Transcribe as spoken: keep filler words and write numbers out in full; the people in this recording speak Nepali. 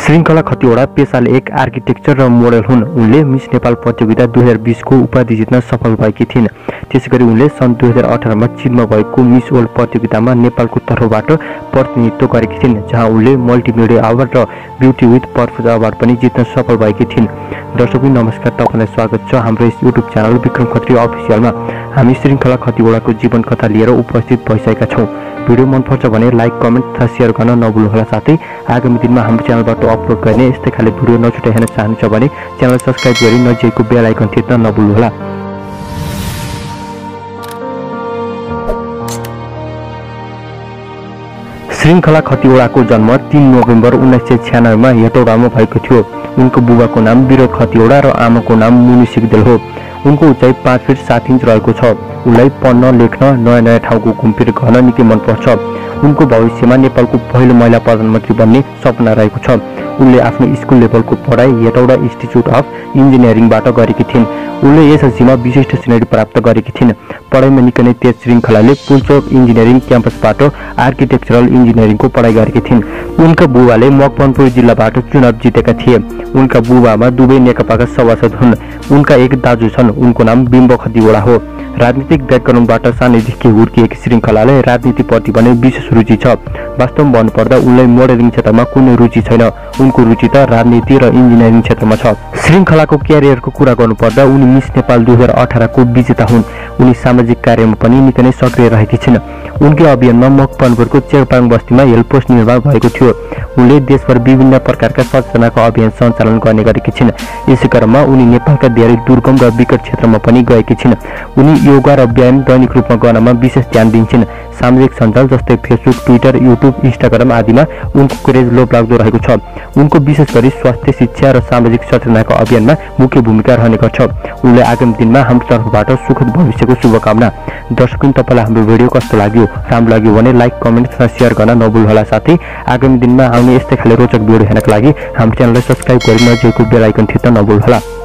श्रृङ्खला खतिवडा पेसाले एक आर्किटेक्चर र मोडल हुन्। उनले मिस नेपाल प्रतियोगिता दुई हजार बीस को उपाधि जित्न सफल भएकी थिइन्। त्यसैगरी उनले सन् दुई हजार अठार मा चीनमा भएको मिस वर्ल्ड प्रतियोगितामा नेपालको तर्फबाट प्रतिनिधित्व गरेकी थिइन्, जहाँ उनले मल्टिमिडिया अवार्ड र ब्युटी विथ पर्पज अवार्ड पनि जित्न सफल भएकी थिइन्। दर्शकबिन नमस्कार, तपाईलाई स्वागत छ हाम्रो यस युट्युब च्यानल विक्रम खत्री अफिसियलमा। हामी श्रृङ्खला खतिवडाको जीवन कथा लिएर उपस्थित भइसकेका छौँ। भिडियो मन पर्छ भने लाइक, कमेन्ट तथा सेयर गर्न नभुल्नुहोला। साथै आगामी दिनमा हाम्रो च्यानलबाट अपलोड गर्ने यस्तै खाले भिडियो नछुटाइ हेर्न चाहनुहुन्छ भने च्यानल सब्स्क्राइब गरी नजिकको बेल आइकन थिच्न नभुल्नुहोला। श्रृङ्खला खतिवडाको जन्म तीन नोभेम्बर उन्नाइस सय छ्यानब्बे मा हेटौडामा भएको थियो। उनको बुबाको नाम विरोध खतिवडा र आमाको नाम मुनि सिग्देल हो। उनको उचाइ पाँच फिट सात इन्च रहेको छ। उनलाई पढ्न, लेख्न, नयाँ नयाँ ठाउँको घुमफिर गर्न निकै मनपर्छ। उनको भविष्यमा नेपालको पहिलो महिला प्रधानमन्त्री बन्ने सपना रहेको छ। उनले आफ्नो स्कुल लेभलको पढाइ हेटौडा इन्स्टिच्युट अफ इन्जिनियरिङबाट गरेकी थिइन्। उनले एसएलसीमा विशिष्ट श्रेणी प्राप्त गरेकी थिइन्। पढाइमा निकै नै तेज श्रृङ्खलाले पुल्चोक इन्जिनियरिङ क्याम्पसबाट आर्किटेक्चरल इन्जिनियरिङको पढाइ गरेकी थिइन्। उनका बुबाले मकवानपुर जिल्लाबाट चुनाव जितेका थिए। उनका बुबामा दुवै नेकपाका सभासद हुन्। उनका एक दाजु छन्, उनको नाम बिम्ब खतिवडा हो। राजनीतिक ब्याकग्राउन्डबाट सानैदेखि हुर्किएकी श्रृङ्खलाले राजनीतिप्रति पनि विशेष रुचि छ। वास्तवमा भन्नुपर्दा उनलाई मोडलिङ क्षेत्रमा कुनै रुचि छैन। उनको रुचि त राजनीति र इन्जिनियरिङ क्षेत्रमा छ। श्रृङ्खलाको क्यारियरको कुरा गर्नुपर्दा उनी मिस नेपाल दुई हजार अठार को विजेता हुन्। उनी सामाजिक कार्यमा पनि निकै नै सक्रिय रहेकी छिन्। उनकै अभियानमा मकवानपुरको चेरपाङ बस्तीमा हेल्पपोस्ट निर्माण भएको थियो। उनले देशभर विभिन्न प्रकारका सचेतनाका अभियान सञ्चालन गर्ने गरेकी छिन्। यसै क्रममा उनी नेपालका धेरै दुर्गम र विकट क्षेत्रमा पनि गएकी छिन्। उनी योगा र व्यायाम दैनिक रूपमा गर्नमा विशेष ध्यान दिन्छन्। सामाजिक सञ्जाल जस्तै फेसबुक, ट्विटर, युट्युब, इन्स्टाग्राम आदिमा उनको क्रेज लोभलाग्दो रहेको छ। उनको विशेष गरी स्वास्थ्य, शिक्षा र सामाजिक सचेतनाका अभियानमा मुख्य भूमिका रहने गर्छ। उनले आगामी दिनमा हाम्रो तर्फबाट सुखद भविष्यको शुभकामना। दर्शकबिन तपाईलाई हाम्रो भिडियो कस्तो लाग्यो? राम्रो लाग्यो भने लाइक, कमेन्ट तथा सेयर गर्न नभुल्नुहोला। साथै आगामी दिनमा आउने यस्तै खाले रोचक भिडियो हेर्नका लागि हाम्रो च्यानललाई सब्स्क्राइब गरी नजिकको बेल आइकन थिच्न नभुल्नुहोला।